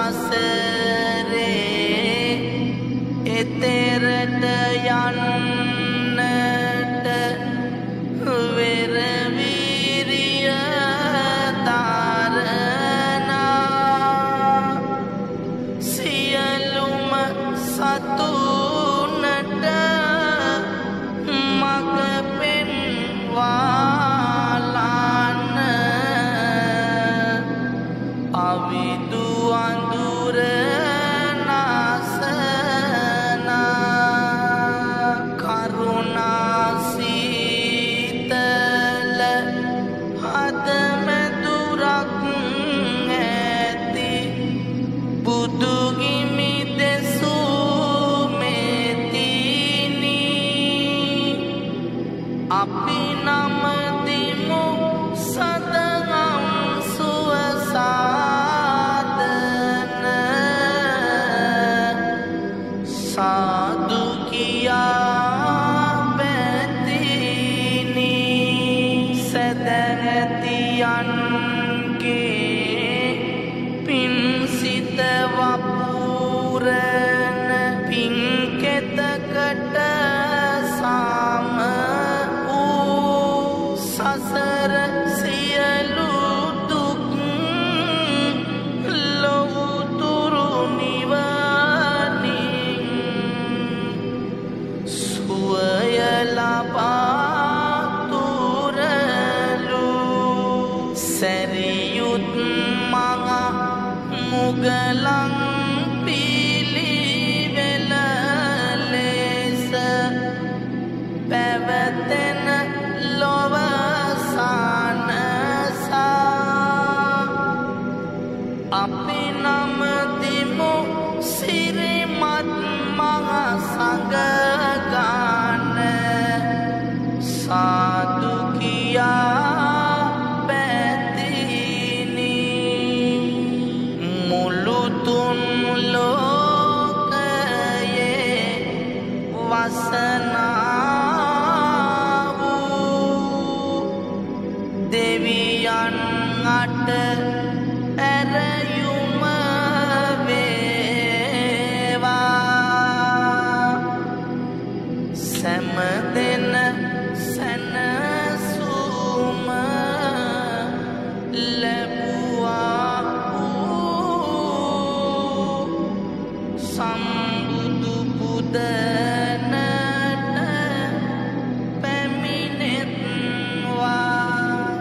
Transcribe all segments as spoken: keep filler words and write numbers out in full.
සසරේ එතරට යන්නට වෙර වීරිය තරනා සියලුම සතුනට මග පෙන්වාලන්න අවිදු අඳුර අපි නමදිමු සදනම් සුවසාදන සාදු කියා පැතිනි සැදැහැතියන්ගේ පින්සිත වපුරන පින්කෙතකට සාම සසර සියලු දුක් ලොවුතුරු නිවනින් සුවය ලබා තුරලු සැරියුත් මඟ මුගලන් පිළිවෙල ලෙස පැවතෙන ලොව අපි නමදිමු සිරිමත් මහ සංඝගාන සාදු කියා පැතිනි මුළු තුන් ලෝකයේ වසනා වූ දෙවියන් අට ඇරයුම වේවා සෑම දෙන සැනසුම ලැබුවා වූ සම්බුදු පුදනට පැමිණෙත්වා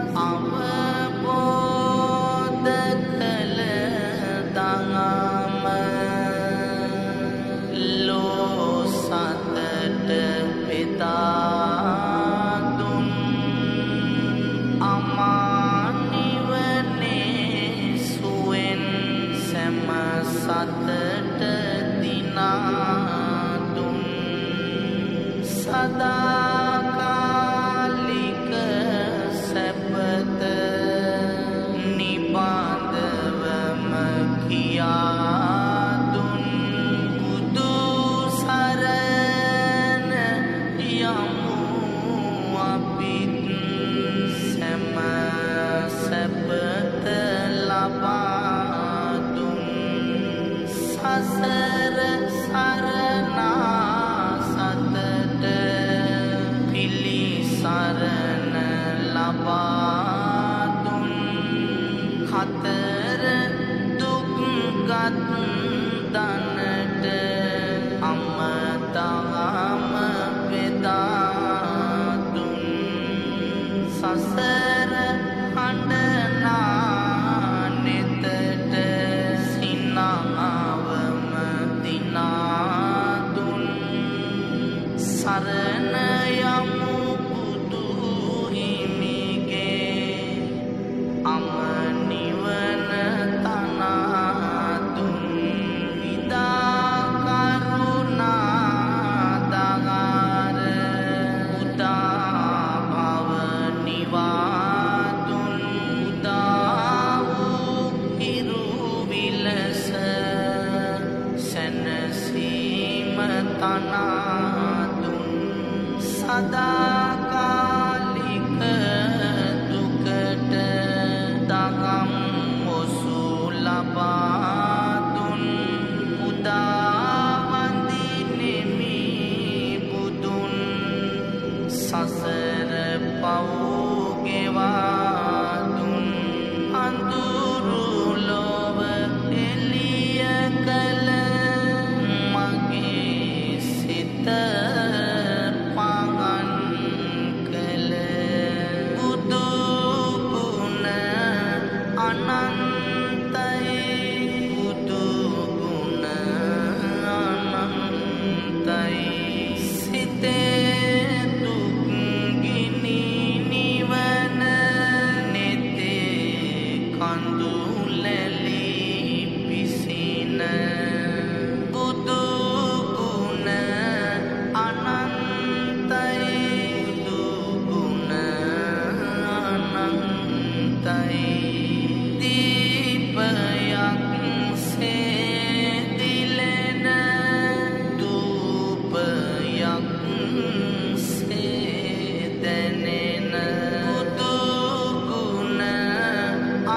දුන් අමානිවනේ සුවෙන් සැම සතට දිනාදුන් සදාකාලික සැපත නිබඳවම කියාදුන් බුදු සරණ යමු අපිත් සැම සැපත ලබා දුන් සසර සරණා සතට පිළිසරණ ලබා දුන් කතර දුක්ගත් දනට අමතහම වෙදා දුන් සසර හඬනා නෙතට සිනාවම දිනා දුන් සරණ යමු බුදු හිමිගේ අම නිවන තනා දුන් විදා කරුණා දගාර උදා භව නිවා දුන් උදා වූ හිරු විලස සැනසීම තනා දුන් සදාකාලික දුකට දගම් ඔසු ලබා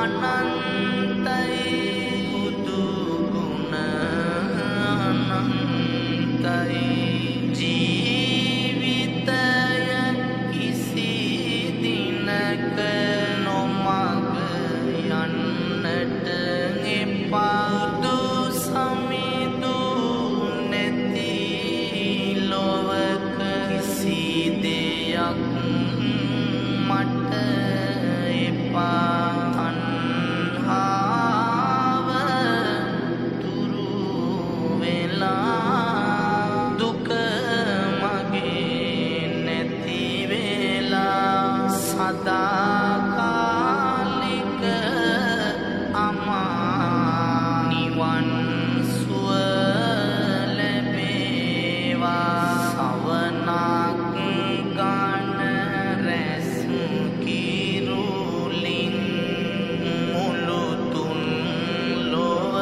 අනන්තයි බුදු ගුණ අනන්තයි ජීවිතය කිසි දිනක නොමග යන්නට එපා දු සමිඳු නැති ලොවක කිසි දෙයක් මට එපා තණ්හාව දුරු වෙලා දුක මගේ නැති වෙලා සදාකාලික අමා නිවන් සුව ලැබේවා සවනක් ගන්න රැස් කිරුලින් මුළු තුන් ලොව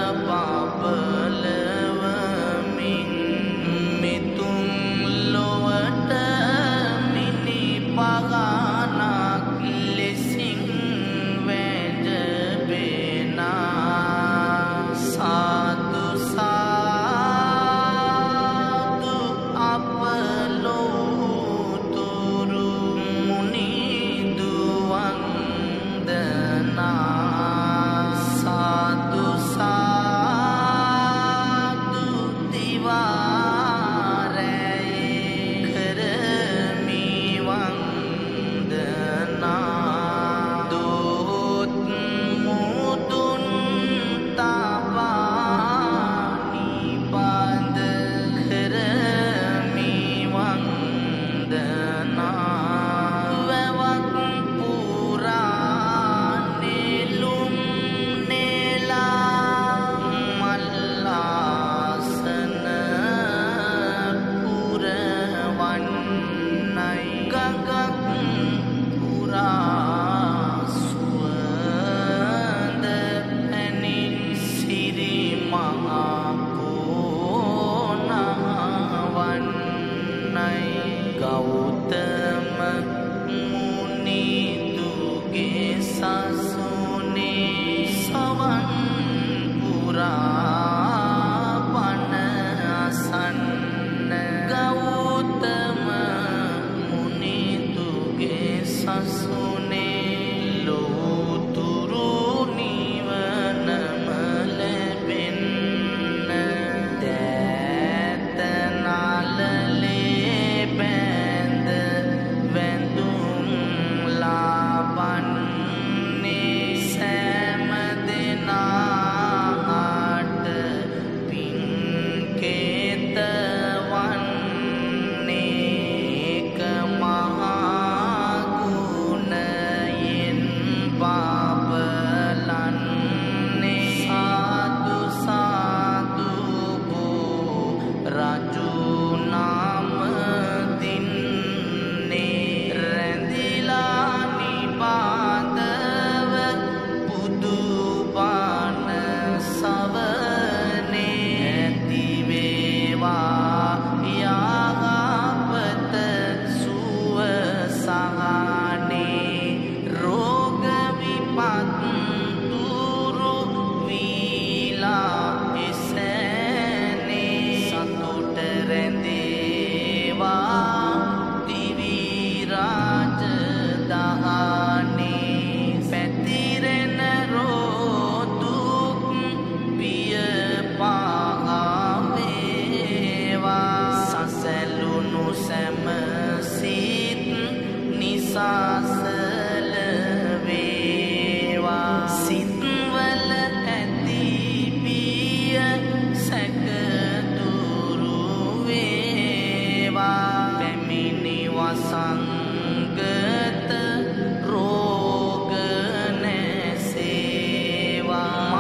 බබලවමින් මෙතුන් ලොවට මිනි පගානක් ලෙසින් වැජබෙනා සාදු සාදු අප ලෝතුරු මුනිදු වන්දනා සාදු සාදු දිවාරැයේ කරමි වන්දනා දොත් මුදුන් තබා නිබඳ කරමි වන්දනා වැවක් පුරා නෙළුම් නෙලා මල්ලාසන පුරවන්නයි ගඟක් පුරා සුවඳ පැනින් සිරි මහා පෝනවන්නයි ගෞතම මුනිදුගේ සසුනේ සවන් පුරා පන අසන්න ගෞතම මුනිදුගේ සසුනේ ලෝතුරු නිවනම ලැබෙන්න දෑත නාලලේ බැඳ වැඳුම් ලාබන්නේ සෑම දෙනාට පින්කේත වන්නේ එක මහා ගුණයෙන් පාපලන්නේ සාදු සාදු බෝ රජු නාම දින්නේ රැඳිලා නිපාතව බුදු බණ සවනේ ඇති වේවා යහපත සුව සහනේ රෝග විපත් දුරු වීලා එසැනේ සතුට රැඳේවා දිවි රාජධානී පැතිරෙන රෝදුක් පිය පාවේවා සසැලුණු සැම සිත් නිසාසල වේවා සිත්වල ඇති පිය සැක දුරු වේවා පැමිණි වසංගත රෝග නැසේවා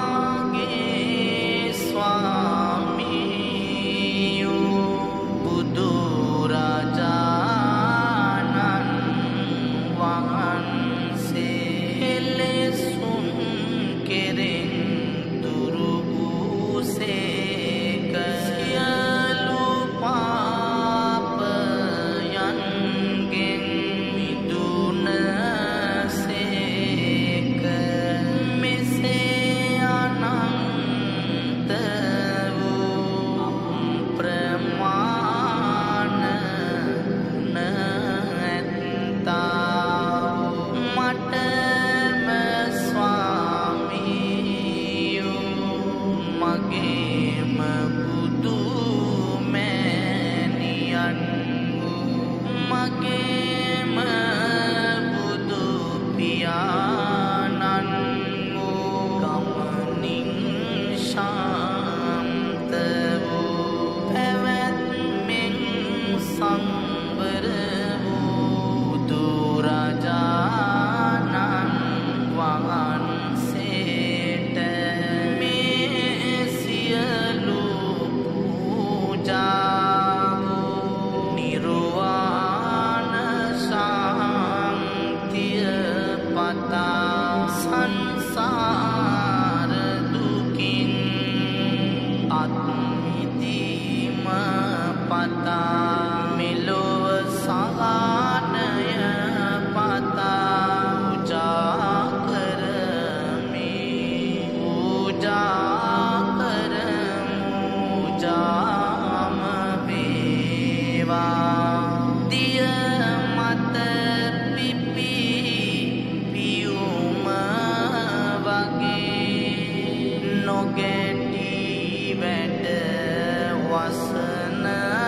මාගේ ස්වාමියෝ බුදු රජාණන් වහන්සේ එලෙසුන් කෙරෙන් දුරු වූසේක සියලු පාපයන්ගෙන් මිදුනසේක පතා සංසාර දුකින් අත්මිදීම පතා මෙලොව සහනය පතා පූජා කරමි පූජා කරමු පූජාම වේවා දිය මත පිපි පියුම වගේ නොගැටි වැඩ වසන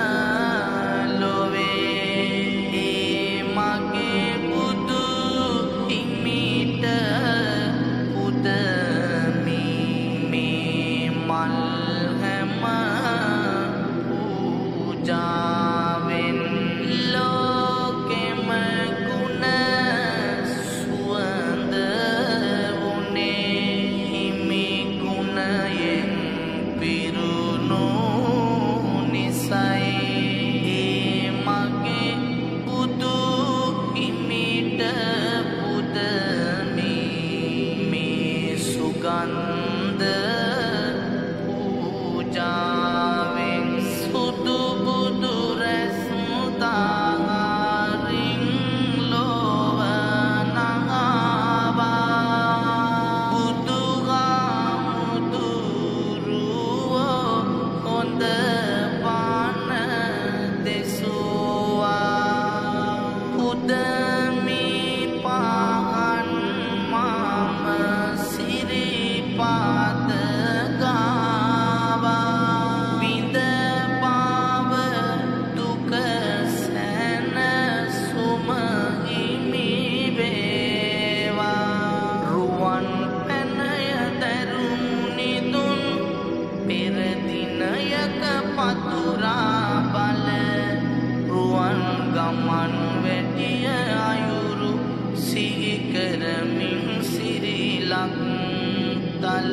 ගමන් වැටිය අයුරු සිහි කරමින් සිරිලක් තල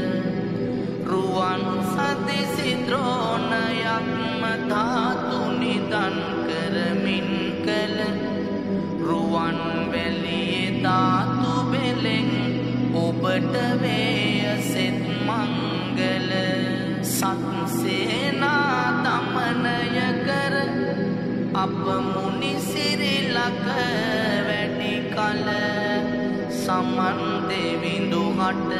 රුවන් සදිසි ද්‍රෝණයක්ම ධාතු නිදන් කරමින් කළ රුවන් වැලියේ ධාතු බෙලෙන් ඔබට වේය සෙත් මංගල සත් සේනා දමනය කර අප මුනි සිරිලක වැඩි කල සමන් දෙවිඳු හට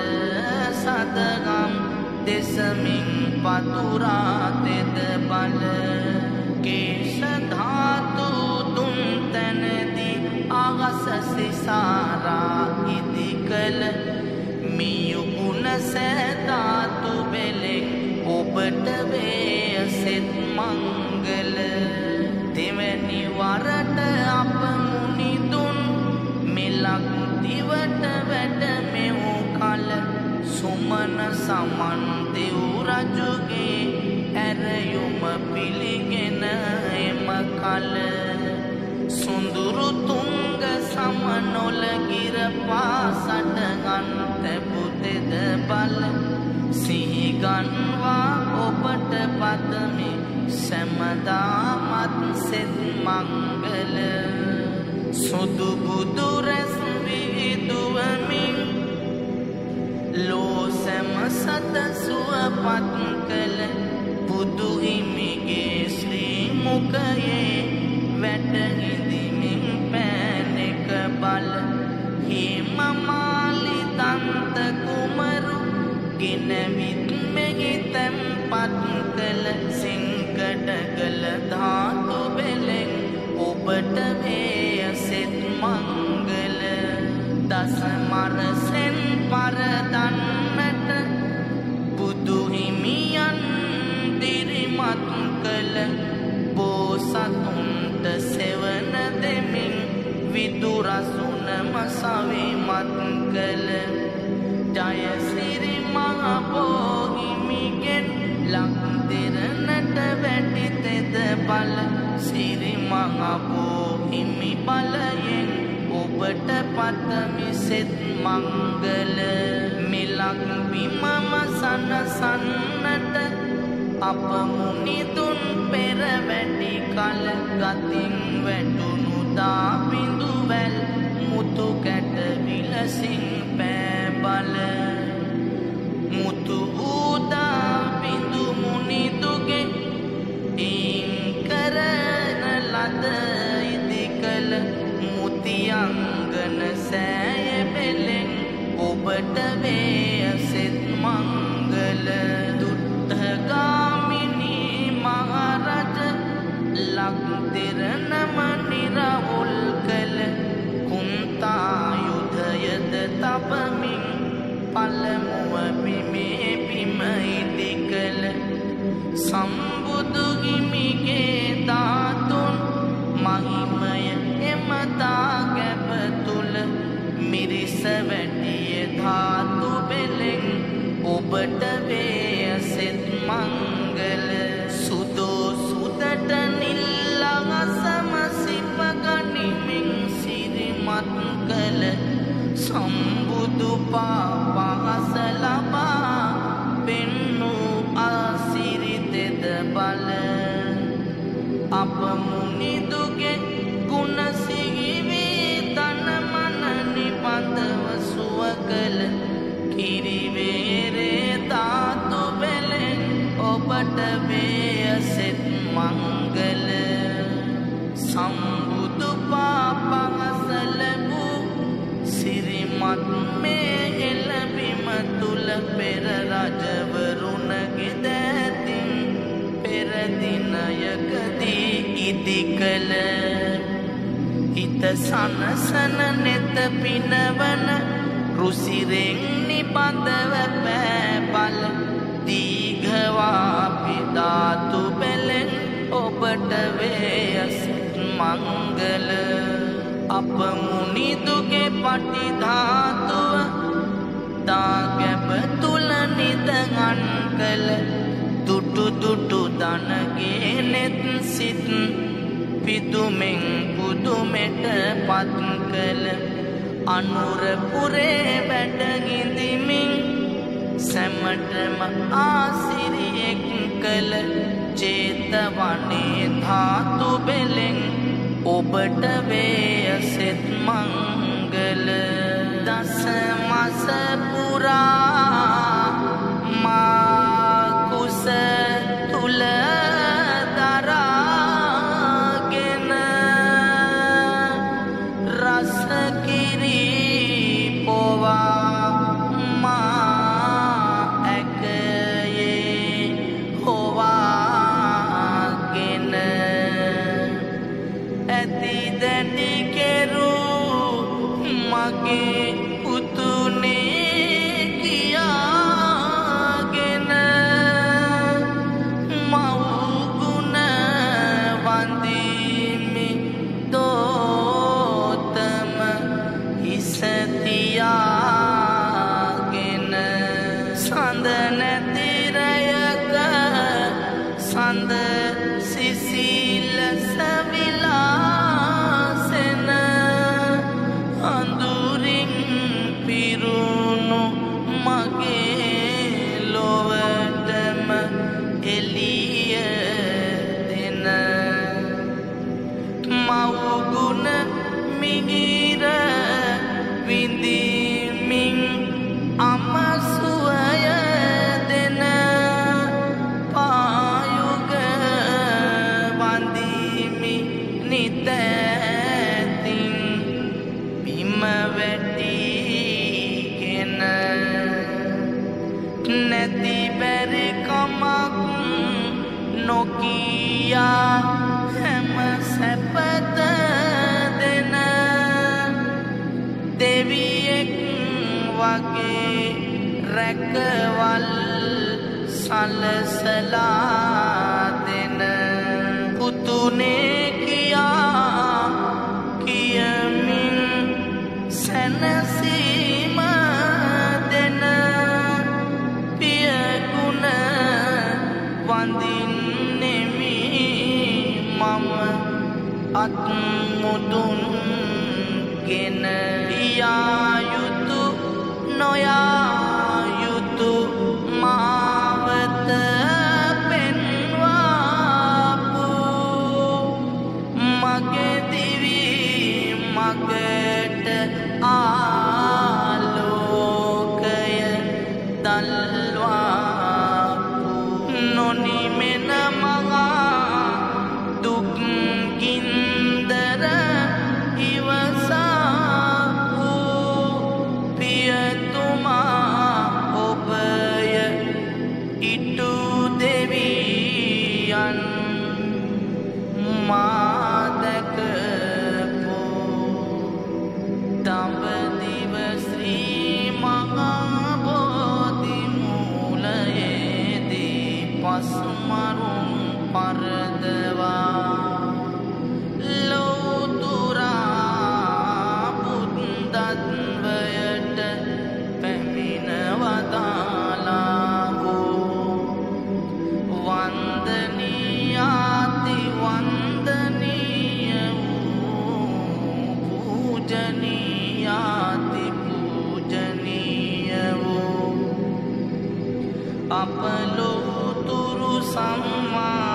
සදගම් දෙසමින් පතුරා තෙද බල කේශ ධාතු තුන් තැනදී අගස සිසාරා ඉදි කළ මියු ගුණ සෑධාතු බෙලෙක් ඔබට වේය සෙත් මංගල දෙවැනි වරට අප මුනිදුන් මෙලක් දිවට වැඩ මෙව් කල සුමන සමන් දෙව් රජුගේ ඇරයුම පිළිගෙන එම කල සුඳුරු තුංග සමනොල ගිර පාසට ගන්තැපුතෙද බල සිහිගන්වා ඔබට පදමි සැමදාමත් සෙත් මංගල සුදු බුදු රැස් විහිදුවමින් ලෝ සැම සත සුවපත් කළ බුදු හිමිගේ ශ්‍රී මුඛයේ වැටහිඳිමින් පෑනෙක බල හිමමාලි දන්ත කුමරු ගෙනවිත් මෙහි තැන්පත් කළ සිංකඩ කළ ධාතු බෙලෙන් ඔබට වේය සෙත් මංගල දස මරසෙන් පරදන්නට බුදු හිමියන් දිරිමත් කළ බෝසතුන්ට සෙවන දෙමින් විදුරසුනම සවිමත් කළ ජයසිරි මහ බෝහිමිගෙන් ලක්දිරණට වැඩි තෙද බල සිරි මහ බෝහිමි බලයෙන් ඔබට පතමි සෙත් මංගල මිලක් බිමම සනසන්නට අප මුනිදුන් පෙර වැඩි කල ගතින් වැටුණු දා බිඳු වැල් මුතු කැට විල විලසින් පෑබල මුතු ඌදා බිඳු මුනිදුගේ ඉන් කරන ලද ඉදිකල මුතියංගන සෑය බෙලෙන් ඔබට වේ සෙත් මංගල දුට්ටගාමිනී මහරජ ලක්තිරණම නිරවුල් කළ කුන්තායුධයද තබමින් පළමුව බිමේ බිම ඉදිකළ සම්බුදු හිමිගේ ධාතුන් මහිමය එමදා ගැබ තුල මිරිස වැටිය ධාතු බෙලෙන් ඔබට වේ සෙත් මංගල සුදෝ සුදට නිල්ලගසම සිප ගනිමින් සිරිමත් කළ සම්බුදු පාපහස ලබා පෙන්නු ආසිරිතෙද බල අප මුනිදුගේ ගුණ සිහිවී තන මන නිබඳව සුව කළ කිරිවේරේ ධාතු බෙලෙන් ඔබට වේ සෙත් මංගල සම්බුදු පාපහස ලැබූ සිරිමත් මේ එළබිම තුල පෙර රජවරුණගේ දෑතින් පෙර දිනයකදී ඉදිකළ හිත සනසන නෙත පිනවන රුසිරෙන් නිබඳව පෑබල දීඝවාපි ධාතු බෙලෙන් ඔබට වේ සෙත් මංගල අප මුනිදුගේ පටි ධාතුව දාගැබ තුල නිදගන් කළ දුටු දුටු දනගේ නෙත් සිත් පිදුමෙන් පුදුමෙට පත් කළ අනුරපුරේ වැඩගිඳිමින් සැමටම ආසිරියෙක් කළ චේතවනේ ධාතු බෙලෙන් ඔබට වේ සෙත් මංගල දස මස පුරා මා කුස තුල දරාගෙන රස කිරි පොවා මා ඇකයේ හොවාගෙන ඇති දැඩි කෙරු මගේ පුතුනේ කියාගෙන මව්ගුණ වඳිමි දෝතම හිස තියාගෙන සඳ නැති රැයක සඳ සිසිල සවිලාසෙන අඳුරින් පිරුණු මගේ ලොවටම එළිය දෙන මව්ගුණ මිහිර විඳිමින් අමසුවය දෙන පායුග වඳිමි නිතැතින් බිම වැටිගෙන නැති බැරි කමක් නොකියා හැම සැපත දෙන දෙවියෙක් වගේ රැකවල් සලසලා දෙන පුතුනේ කියා කියමින් සැනසීම දෙන පියගුණ වඳින්නෙමි මම අත් මුදුන් ගෙන යා යුතු නොයා යුතු මාවත පෙන්වාපු මගේ දිවි මගට ආ දඹදිව ශ්‍රී මහා බෝධි මූලයේදී පස්මරුන් පරදවා ලෝතුරා බුද්ධත්වයට පැමිණ වදාලා වූ වන්දනීයාති වන්දනීය पूजनीयाति पूजनीय वो अपलोतुरु सम्मा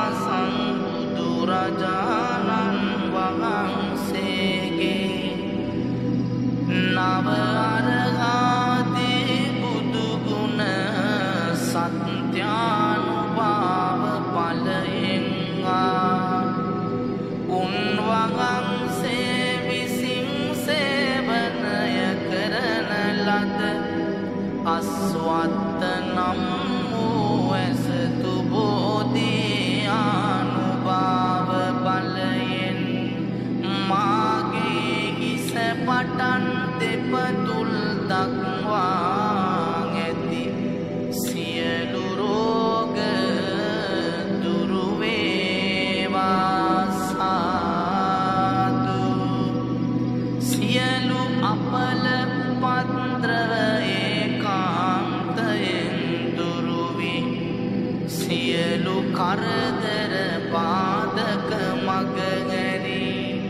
संबुदुराजानन वහන්සේගේ නව අරහදී බුදු ගුණ සත්‍යානුභාව ඵලයෙන් ආ උන්වහන්සේ ලද අස්වත්ත නම් වූ ඇසතු බෝධි ආනුභාව බලයෙන් මාගේ හිස පටන් දෙපතුල් දක්වා ඇති සියලු රෝග දුරු වේවා සාදු සියලු අපල පත්‍රව ඒකාන්තයෙන් දුරුවි සියලු කරදර පාදක මගහැරි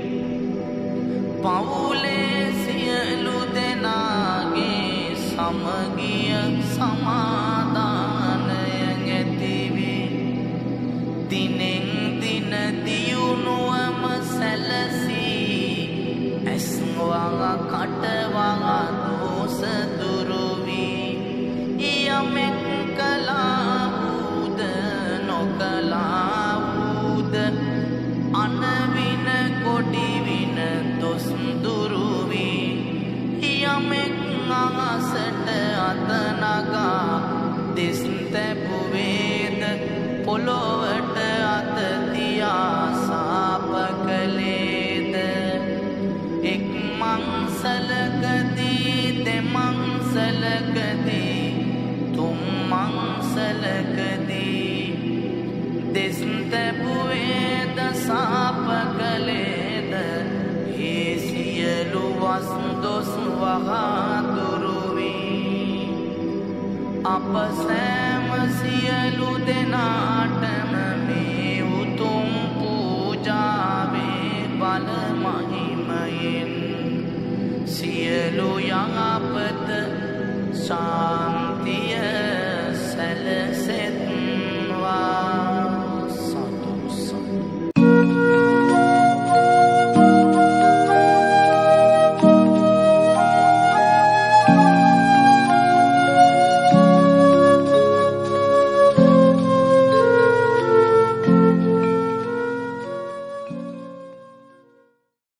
පවුලේ සියලු දෙනාගේ සමගිය සමාදානය ඇතිවි දිනෙන් දින දියුණුවම සැලසී ඇස්වඟ කටවඟ දෝස දුරුවි යමෙක් කලා වූද නොකලා වූද අනවින කොඩිවින දොස් දුරුවි යමෙක් අහසට අතනගා දෙස් තැබුවේද පොළොවට අත තියා සාප කළේද එක් මංසලකදී දෙමංසලකදී තුන් මංසලකදී දෙස් තැබුවේද සාප කළේද ඒ සියලු වස් දොස් වහා දුරුවි අප සෑම සියලු දෙනාටම මේ උතුම් පූජාවේ බල මහිමයෙන් සියලු යහපත ශාන්තිය